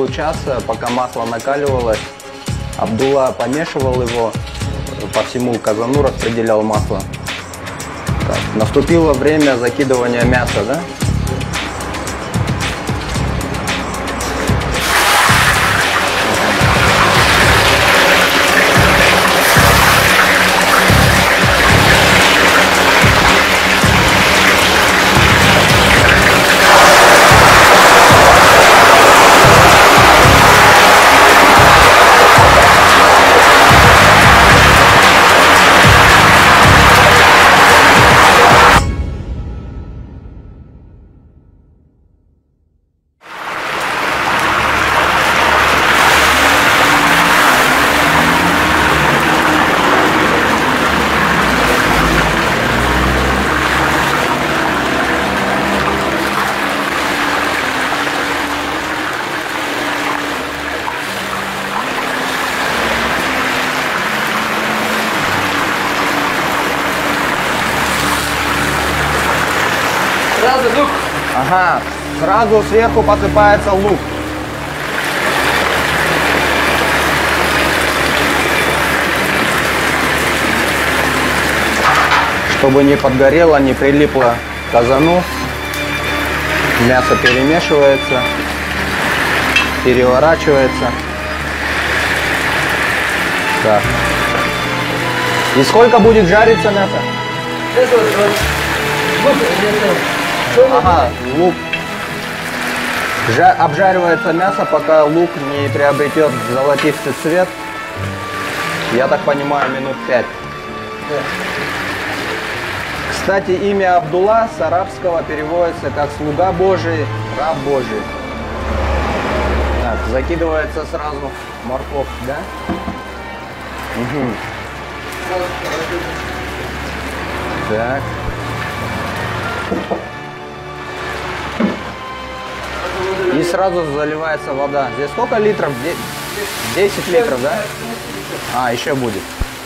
получаса, пока масло накаливалось, Абдулла помешивал его, по всему казану распределял масло. Так, наступило время закидывания мяса, да? Сразу лук. Ага, сразу сверху посыпается лук. Чтобы не подгорело, не прилипло к казану. Мясо перемешивается, переворачивается. Так. И сколько будет жариться мясо? Это лук. Ага, лук. Обжаривается мясо, пока лук не приобретет золотистый цвет. Я так понимаю, минут 5. Да. Кстати, имя Абдулла с арабского переводится как «слуга Божий», «раб Божий». Так, закидывается сразу морковь, да? Угу. Так. И сразу заливается вода. Здесь сколько литров? 10 литров, да? А, еще будет.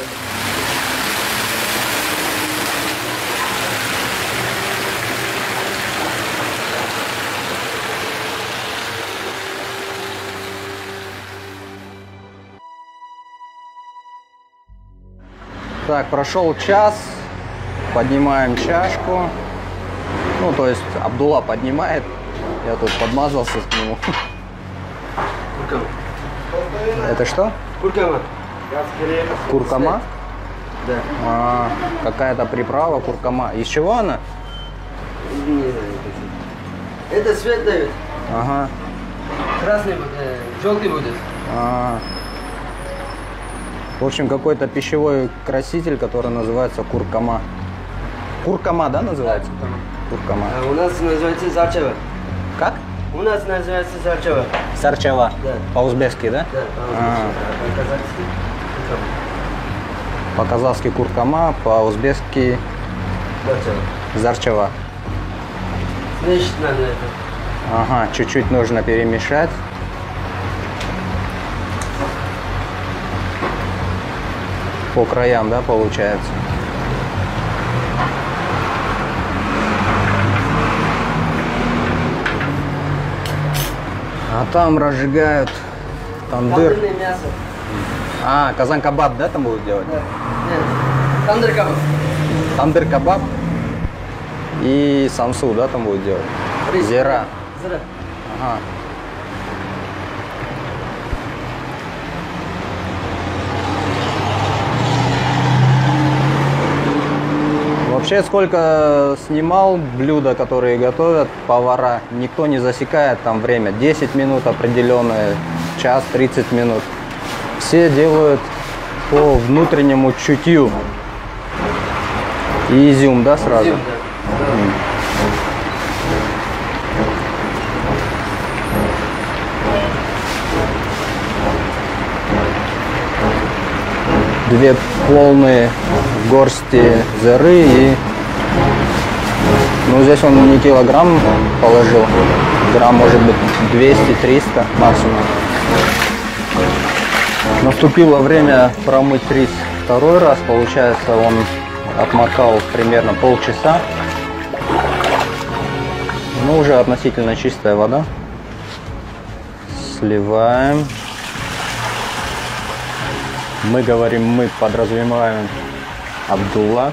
Так, прошел час. Поднимаем чашку. Ну, то есть Абдулла поднимает. Я тут подмазался к нему. Куркама. Это что? Куркама. Куркама? Да. А, какая-то приправа, куркама. Из чего она? Не знаю. Это цвет дает. Ага. Красный, желтый будет. А. В общем, какой-то пищевой краситель, который называется куркама. Куркама, да, называется? Куркама. А у нас называется зарчева. Как? У нас называется зарчева. Сарчева. Да. По-узбекски, да? Да, По-казахски куркама, по-узбекски зарчева. зарчева. Значит, надо это. Ага, чуть-чуть нужно перемешать. По краям, да, получается? А там разжигают тандыр. Тандырное мясо. А, казан-кабаб, да, там будут делать? Да. Нет. Тандыр кабаб. Тандыр-кабаб и самсу, да, там будут делать? Рис. Зира. Зира. Ага. Вообще, сколько снимал блюда, которые готовят повара, никто не засекает там время. 10 минут определенное, час, 30 минут. Все делают по внутреннему чутью. И изюм, да, сразу? Изюм, да. Две полные горсти зыры и... Ну, здесь он не килограмм положил, грамм, может быть, 200-300 максимум. Наступило время промыть рис второй раз, получается, он отмокал примерно полчаса. Ну, уже относительно чистая вода. Сливаем. Мы говорим, мы подразумеваем Абдулла.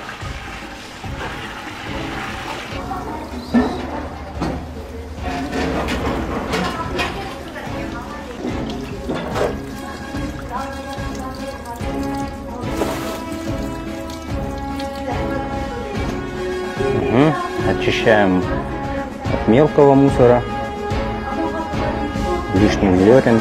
Очищаем от мелкого мусора, лишних зерен.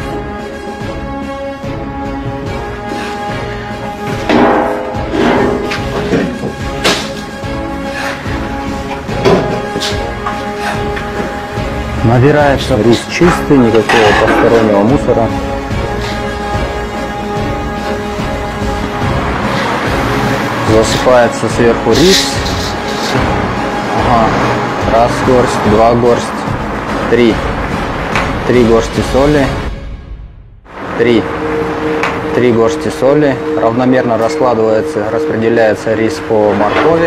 Набирается рис чистый, никакого постороннего мусора. Засыпается сверху рис. Ага. Раз горсть, два горсть, три. 3 горсти соли. 3 горсти соли. Равномерно раскладывается, распределяется рис по моркови.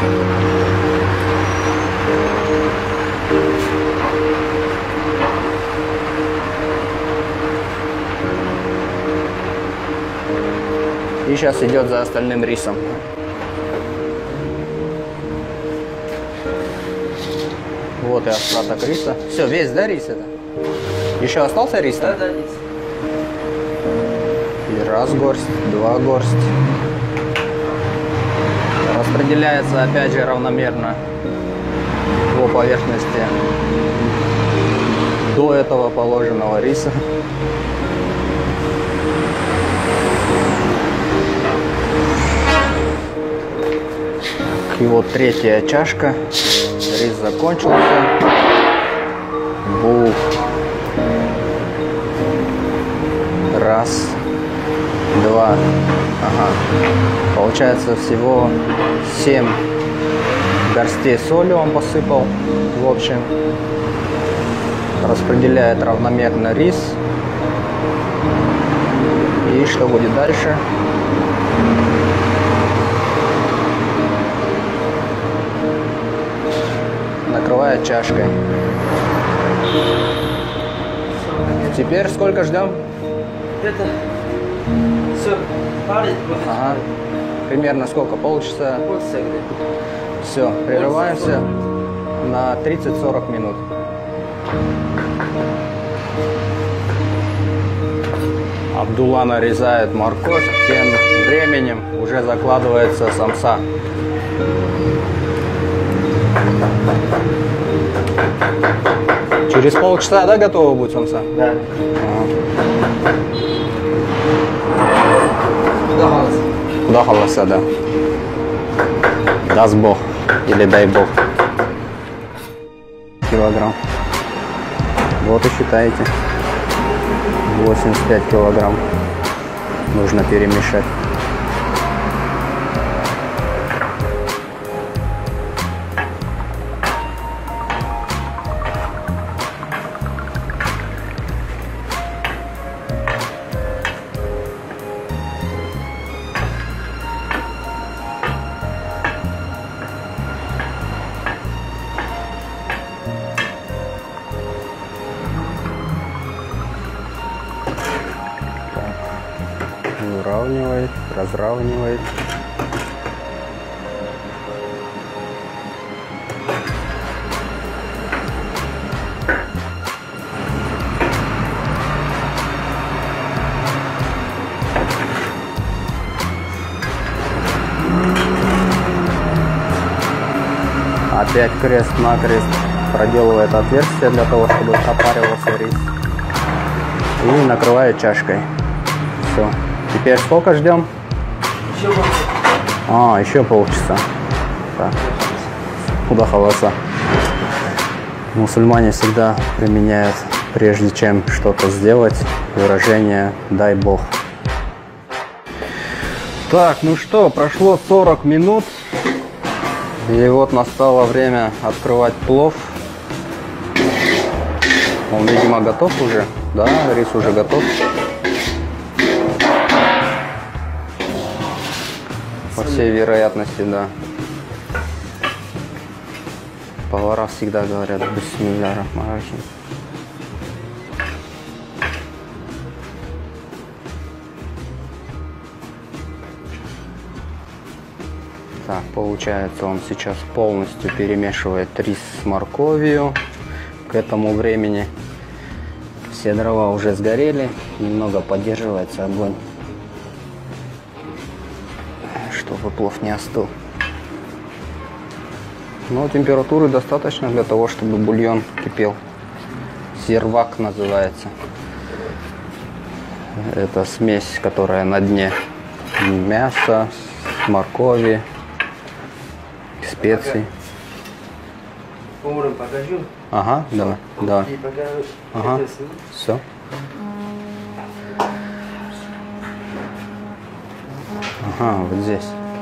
И сейчас идет за остальным рисом. Вот и остаток риса. Все, весь, да, рис это? Еще остался рис? Да, да, рис. И раз горсть, два горсть. Распределяется опять же равномерно по поверхности до этого положенного риса. И вот третья чашка. Рис закончился. Бух. Раз. Два. Ага. Получается всего 7 горстей соли он посыпал. В общем. Распределяет равномерно рис. И что будет дальше? Накрывает чашкой. Теперь сколько ждем? Это все парит. Ага. Примерно сколько? Полчаса? Полчаса где-то. Все, прерываемся на 30-40 минут. Абдулла нарезает морковь, тем временем уже закладывается самса. Через полчаса, да, готово будет самса? Да. Куда халаса, да. Даст Бог. Или дай Бог. Килограмм. Вот и считаете. 85 килограмм. Нужно перемешать. Выравнивает, разравнивает. Опять крест-накрест проделывает отверстие для того, чтобы пропаривался рис. И накрывает чашкой. Все. Теперь сколько ждем? Еще полчаса. Еще полчаса. Так. Куда халаса? Мусульмане всегда применяют, прежде чем что-то сделать, выражение «дай Бог». Так, ну что, прошло 40 минут. И вот настало время открывать плов. Он, видимо, готов уже. Да, рис уже готов. По всей вероятности, да. Повара всегда говорят «Бисмилля рахман рахим». Так, получается, он сейчас полностью перемешивает рис с морковью. К этому времени все дрова уже сгорели, немного поддерживается огонь, чтобы плов не остыл. Но температуры достаточно для того, чтобы бульон кипел. Сервак называется. Это смесь, которая на дне. Мясо, моркови, специй. Поваром покажу. Ага, давай, давай. И покажу. Ага, Это сними. все. Ага, вот здесь.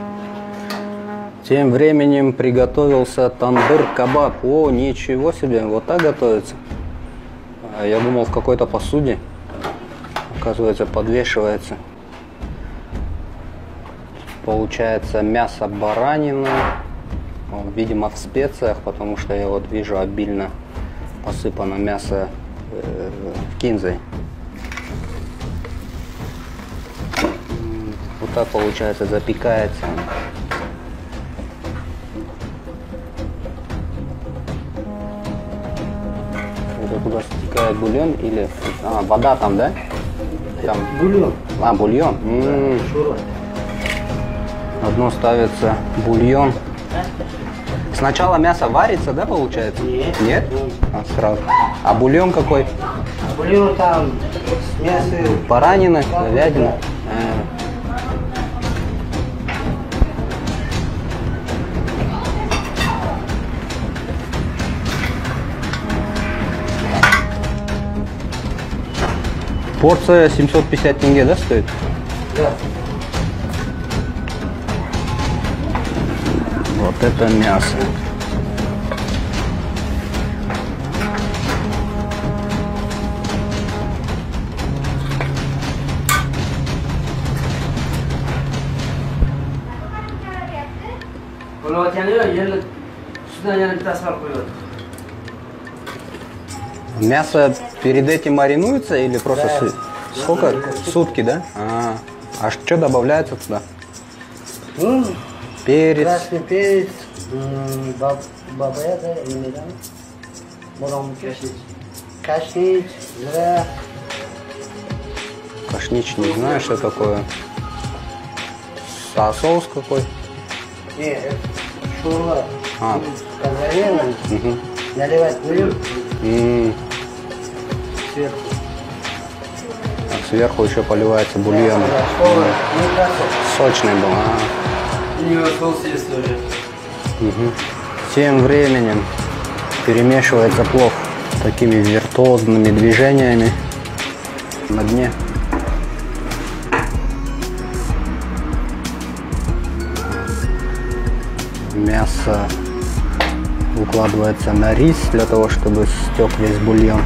Тем временем приготовился тандыр-кабаб. О, ничего себе, вот так готовится. А я думал, в какой-то посуде. Оказывается, подвешивается. Получается мясо баранины. Видимо, в специях, потому что я вот вижу обильно посыпано мясо кинзой. Вот так, получается, запекается. Это куда стекает бульон или... А, вода там, да? Там... Бульон. А, бульон. Шура. Одно ставится бульон. Сначала мясо варится, да, получается? Нет. Нет? А, сразу. А бульон какой? Бульон там мясо. Баранина, говядина. Порция 750 тенге, да, стоит? Да. Вот это мясо. Мясо перед этим маринуется или просто сколько? Сутки, да? А что добавляется туда? Перец. Красный перец, бабая, кашнич, зра. Кашнич, не знаю, что такое. А соус какой? Нет, шурва. А. Консервированный. Угу. Наливать бульон сверху. А сверху еще поливается бульон. Сочный был. У него соус есть тоже. Угу. Тем временем перемешивается плов такими виртуозными движениями на дне. Мясо укладывается на рис для того, чтобы стек весь бульон.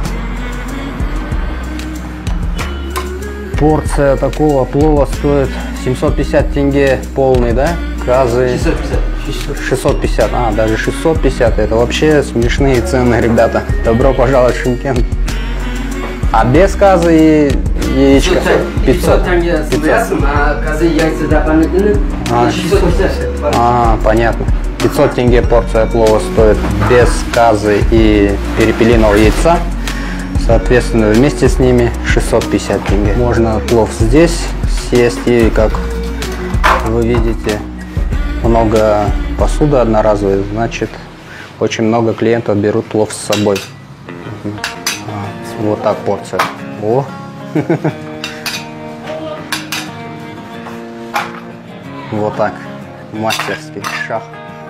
Порция такого плова стоит 750 тенге полный, да? Казы 650, а даже 650, это вообще смешные цены, ребята. Добро пожаловать в Шымкент. А без казы и яичко 500. 500. А казы яйца дополнительные 650. А, понятно. 500 тенге порция плова стоит без казы и перепелиного яйца. Соответственно, вместе с ними 650 тенге. Можно плов здесь съесть, и, как вы видите, много посуды одноразовой, значит, очень много клиентов берут плов с собой. Вот так порция. О! Вот так. Мастерский шах.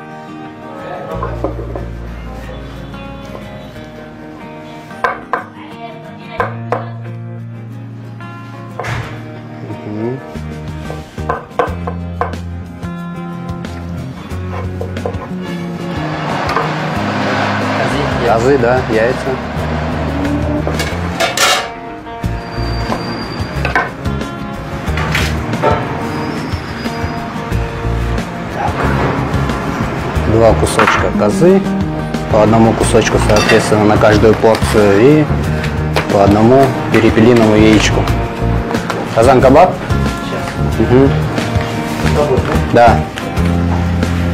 Казы, да, яйца. Два кусочка козы, по одному кусочку, соответственно, на каждую порцию, и по одному перепелиному яичку. Казан-кабаб? Сейчас. Угу. Да.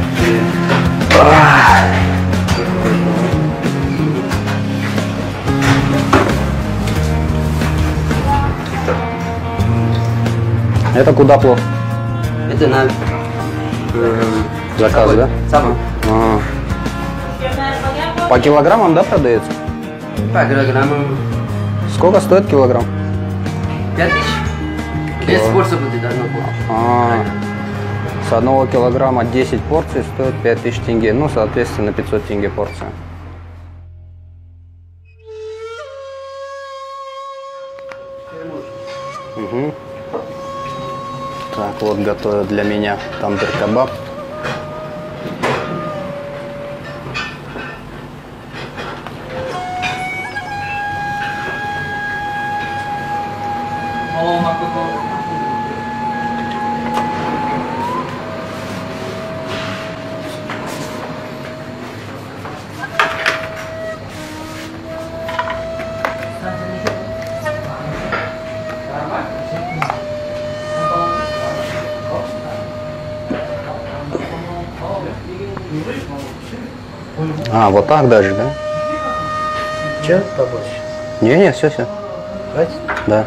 Это куда плов? Это на Заказ, да? Сам. А. По килограммам, да, продается? По килограммам Сколько стоит килограмм? 5000. Без порций будет одна порция. А. С 1 килограмма 10 порций стоит 5000 тенге. Ну, соответственно, 500 тенге порция. Угу. Так, вот готовят для меня тандыр-кебаб. А, вот так даже, да? Че побольше? Не, все. Хватит? Да.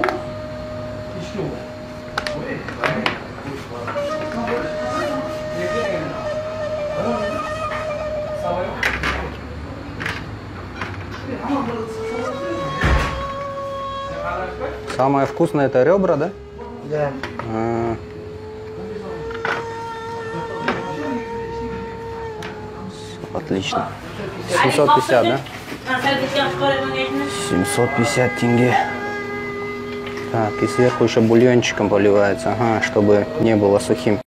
Самое вкусное это ребра, да? Да. А. Отлично. 750, да? 750 тенге. Так, и сверху еще бульончиком поливается, ага, чтобы не было сухим.